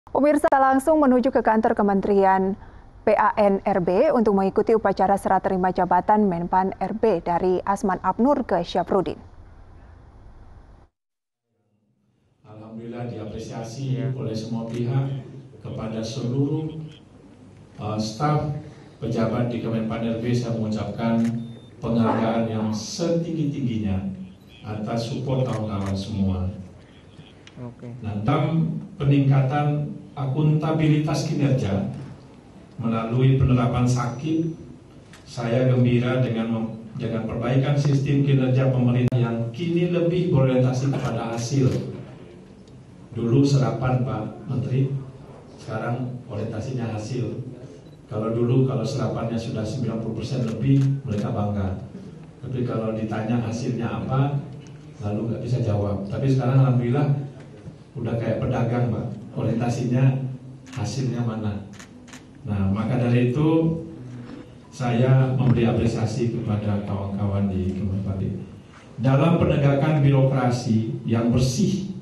Pemirsa langsung menuju ke kantor Kementerian PAN-RB untuk mengikuti upacara serah terima jabatan Menpan RB dari Asman Abnur ke Syafruddin. Alhamdulillah diapresiasi oleh semua pihak kepada seluruh staf pejabat di Kemenpan RB. Saya mengucapkan penghargaan yang setinggi-tingginya atas support kawan-kawan semua. Tentang peningkatan akuntabilitas kinerja melalui penerapan sakit, saya gembira dengan perbaikan sistem kinerja pemerintah yang kini lebih berorientasi kepada hasil. Dulu serapan Pak Menteri, sekarang orientasinya hasil. Kalau dulu serapannya sudah 90% lebih, mereka bangga. Tapi kalau ditanya hasilnya apa, lalu nggak bisa jawab. Tapi sekarang alhamdulillah udah kayak pedagang Pak, orientasinya hasilnya mana. Nah, maka dari itu saya memberi apresiasi kepada kawan-kawan di Kemenpan dalam penegakan birokrasi yang bersih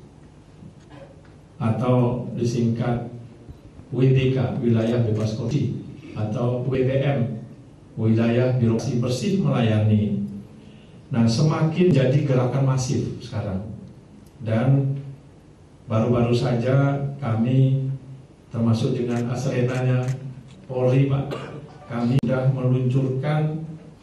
atau disingkat WBK, wilayah bebas korupsi, atau WBM, wilayah birokrasi bersih melayani. Nah, semakin jadi gerakan masif sekarang. Dan baru-baru saja kami termasuk dengan aserenanya Polri Pak, kami sudah meluncurkan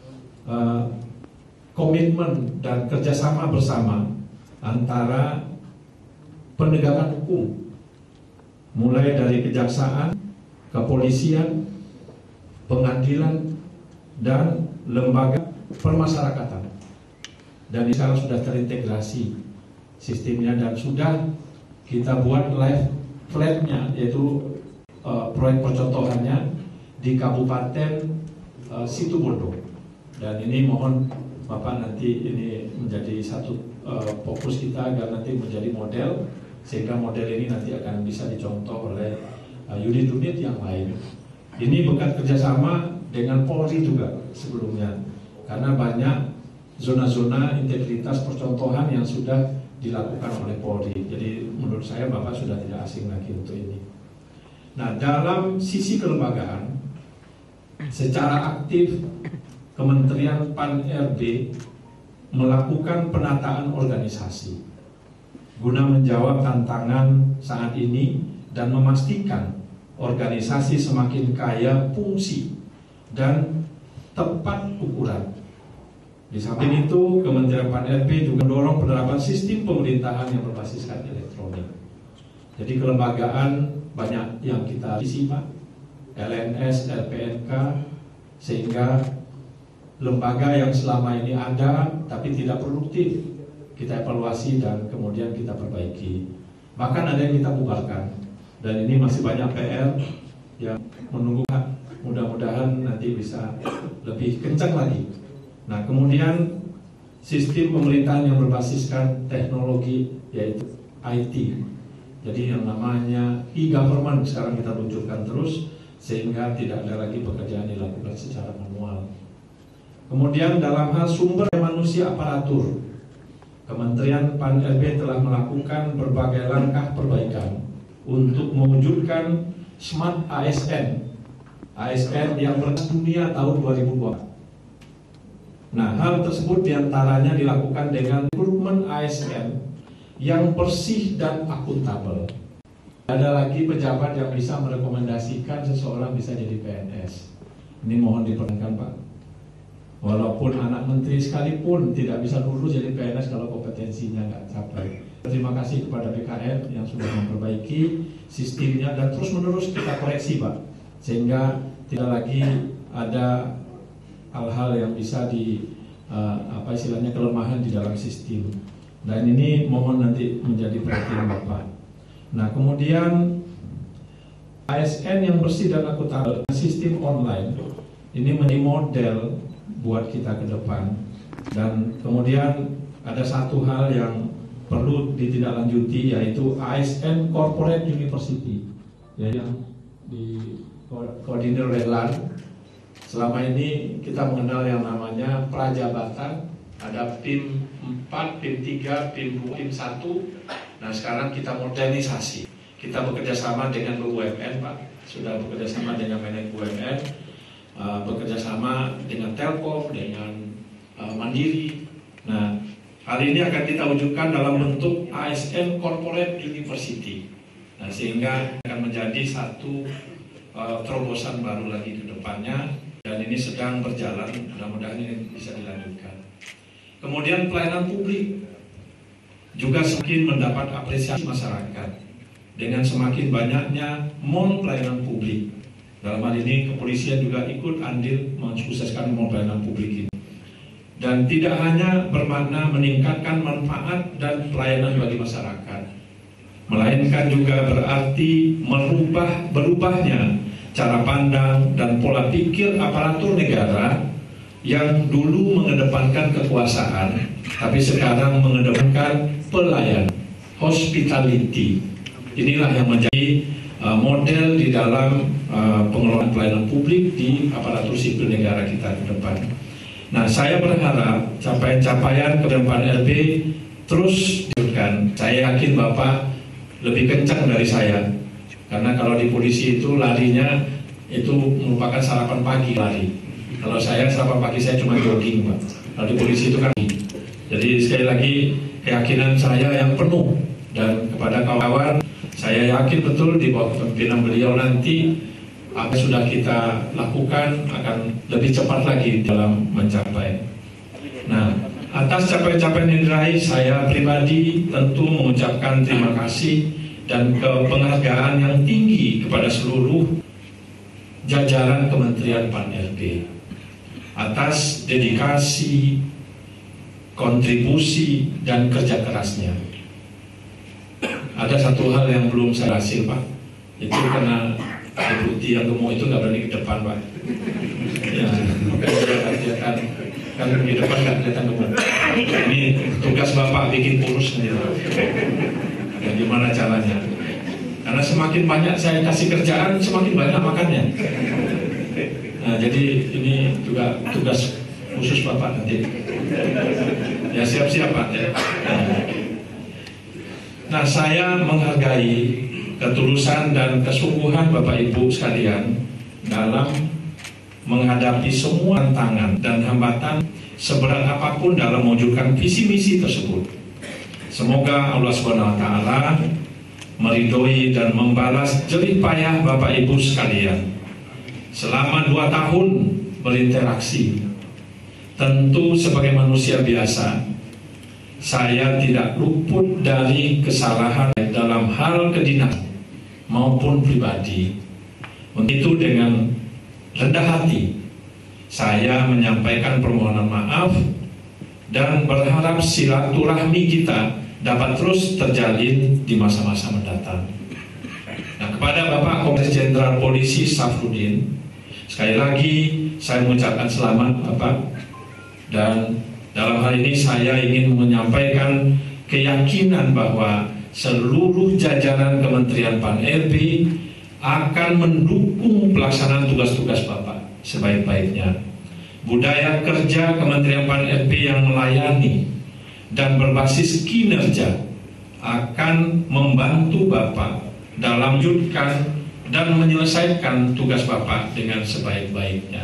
komitmen dan kerjasama bersama antara penegakan hukum, mulai dari kejaksaan, kepolisian, pengadilan, dan lembaga permasyarakatan. Dan ini sekarang sudah terintegrasi sistemnya dan sudah kita buat live flatnya, yaitu proyek percontohannya di Kabupaten Situbondo. Dan ini mohon Bapak nanti ini menjadi satu fokus kita agar nanti menjadi model, sehingga model ini nanti akan bisa dicontoh oleh unit-unit yang lain. Ini berkat kerjasama dengan Polri juga sebelumnya, karena banyak zona-zona integritas percontohan yang sudah dilakukan oleh Polri. Jadi menurut saya Bapak sudah tidak asing lagi untuk ini. Nah, dalam sisi kelembagaan, secara aktif Kementerian PAN-RB melakukan penataan organisasi guna menjawab tantangan saat ini dan memastikan organisasi semakin kaya fungsi dan tepat ukuran. Di samping itu, Kementerian PAN-RB juga mendorong penerapan sistem pemerintahan yang berbasiskan elektronik. Jadi kelembagaan banyak yang kita isi Pak, LNS, LPNK, sehingga lembaga yang selama ini ada tapi tidak produktif, kita evaluasi dan kemudian kita perbaiki. Bahkan ada yang kita bubarkan. Dan ini masih banyak PR yang menunggu, mudah-mudahan nanti bisa lebih kencang lagi. Nah, kemudian sistem pemerintahan yang berbasiskan teknologi, yaitu IT. Jadi yang namanya e-government sekarang kita luncurkan terus, sehingga tidak ada lagi pekerjaan dilakukan secara manual. Kemudian dalam hal sumber manusia aparatur, Kementerian PAN-RB telah melakukan berbagai langkah perbaikan untuk mewujudkan Smart ASN, ASN yang berdunia tahun 2020. Nah, hal tersebut diantaranya dilakukan dengan rekrutmen ASN yang bersih dan akuntabel. Ada lagi pejabat yang bisa merekomendasikan seseorang bisa jadi PNS. Ini mohon diperhatikan Pak. Walaupun anak menteri sekalipun tidak bisa lulus jadi PNS kalau kompetensinya nggak capai. Terima kasih kepada BKN yang sudah memperbaiki sistemnya dan terus-menerus kita koreksi Pak, sehingga tidak lagi ada hal-hal yang bisa istilahnya kelemahan di dalam sistem. Dan ini mohon nanti menjadi perhatian Bapak. Nah, kemudian ASN yang bersih dan akuntabel, sistem online ini menjadi model buat kita ke depan. Dan kemudian ada satu hal yang perlu ditindaklanjuti, yaitu ASN Corporate University, yang dikoordinir oleh LAN. Selama ini kita mengenal yang namanya prajabatan, ada PIM 4, PIM 3, PIM 2, PIM 1. Nah, sekarang kita modernisasi. kita bekerja sama dengan BUMN, Pak. Sudah bekerja sama dengan Menko BUMN, bekerja sama dengan Telkom, dengan Mandiri. Nah, hal ini akan kita wujudkan dalam bentuk ASN Corporate University. Nah, sehingga akan menjadi satu terobosan baru lagi ke depannya, dan ini sedang berjalan, mudah-mudahan ini bisa dilanjutkan. Kemudian pelayanan publik juga semakin mendapat apresiasi masyarakat dengan semakin banyaknya mall pelayanan publik. Dalam hal ini kepolisian juga ikut andil mensukseskan mall pelayanan publik ini. Dan tidak hanya bermakna meningkatkan manfaat dan pelayanan bagi masyarakat, melainkan juga berarti berubahnya cara pandang dan pola pikir aparatur negara yang dulu mengedepankan kekuasaan, tapi sekarang mengedepankan pelayanan, hospitality. Inilah yang menjadi model di dalam pengelolaan pelayanan publik di aparatur sipil negara kita ke depan. Nah, saya berharap capaian-capaian kedepan RB terus dilakukan. Saya yakin Bapak lebih kencang dari saya, karena kalau di polisi itu larinya itu merupakan sarapan pagi lari. Kalau saya sarapan pagi saya cuma jogging, Pak. Kalau di polisi itu kan. Jadi sekali lagi keyakinan saya yang penuh, dan kepada kawan-kawan saya yakin betul di bawah kepemimpinan beliau nanti apa yang sudah kita lakukan akan lebih cepat lagi dalam mencapai. Nah, atas capaian-capaian yang diraih, saya pribadi tentu mengucapkan terima kasih dan penghargaan yang tinggi kepada seluruh jajaran Kementerian Pan-RB atas dedikasi, kontribusi, dan kerja kerasnya. Ada satu hal yang belum saya hasil, Pak. Itu karena deputi yang gemuk itu nggak berani ke depan, Pak. Ya, kan di depan nggak kelihatan gemuk. Ini tugas Bapak bikin kurus gitu. Ya, gimana caranya? Karena semakin banyak saya kasih kerjaan, semakin banyak makannya. Nah, jadi ini juga tugas khusus Bapak nanti. Ya, siap-siap, Pak. Nah, saya menghargai ketulusan dan kesungguhan Bapak Ibu sekalian dalam menghadapi semua tantangan dan hambatan seberat apapun dalam mewujudkan visi misi tersebut. Semoga Allah SWT meridhoi dan membalas jerih payah Bapak Ibu sekalian. Selama 2 tahun berinteraksi, tentu sebagai manusia biasa, saya tidak luput dari kesalahan dalam hal kedinasan maupun pribadi. Untuk itu dengan rendah hati, saya menyampaikan permohonan maaf dan berharap silaturahmi kita dapat terus terjalin di masa-masa mendatang. Nah, kepada Bapak Komisaris Jenderal Polisi Safrudin, sekali lagi saya mengucapkan selamat Bapak, dan dalam hal ini saya ingin menyampaikan keyakinan bahwa seluruh jajaran Kementerian Pan-RB akan mendukung pelaksanaan tugas-tugas Bapak sebaik-baiknya. Budaya kerja Kementerian Pan-RB yang melayani dan berbasis kinerja akan membantu Bapak dalam mewujudkan dan menyelesaikan tugas Bapak dengan sebaik-baiknya.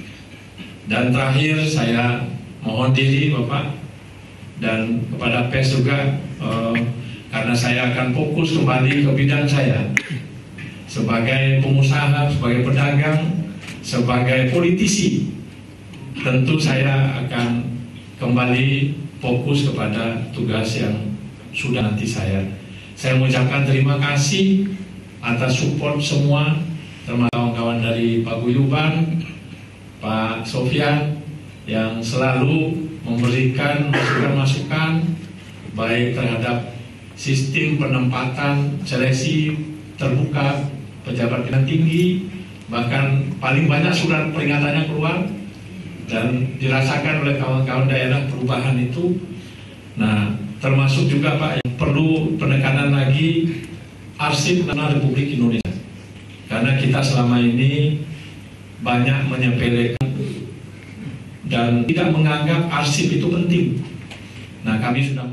Dan terakhir saya mohon diri Bapak dan kepada pers juga, karena saya akan fokus kembali ke bidang saya sebagai pengusaha, sebagai pedagang, sebagai politisi. Tentu saya akan kembali fokus kepada tugas yang sudah nanti saya mengucapkan terima kasih atas support semua, termasuk kawan-kawan dari Pak Guyuban, Pak Sofyan, yang selalu memberikan masukan-masukan baik terhadap sistem penempatan seleksi terbuka pejabat pimpinan tinggi, bahkan paling banyak surat peringatannya keluar dan dirasakan oleh kawan-kawan daerah perubahan itu. Nah, termasuk juga Pak yang perlu penekanan lagi Arsip Nasional Republik Indonesia, karena kita selama ini banyak menyepelekan dan tidak menganggap arsip itu penting. Nah, kami sudah